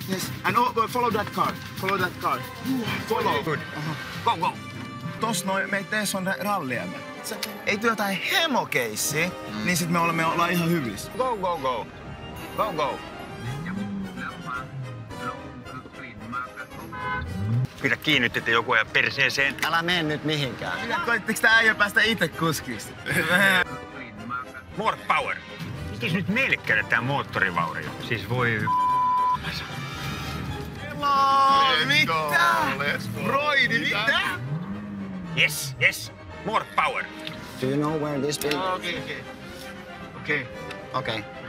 Yes. And follow that car. Follow that car. Follow. Good. Go, go. Tos noin, me ei tee on rallia. Ei työ jotain hemokeissiä, niin sit me ollaan ihan hyvissä. Go, go, go. Go, go. Pidä kiinni, että joku ajan perseeseen. Älä mene nyt mihinkään. Koitteko tää äijä päästä itse kuskiksi? More power. Mites nyt meille käydä tää moottorivaurio? Siis voi... Mitä? Broidi, mitä? Yes, yes. More power. Do you know where this is? Okei. Okay.